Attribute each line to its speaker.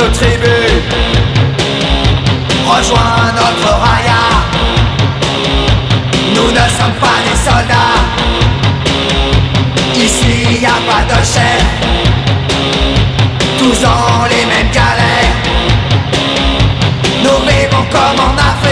Speaker 1: nos tribus, rejoins notre raya. Nous ne sommes pas des soldats, ici y a pas de chef, tous dans les mêmes galères. Nous vivons comme en Afrique.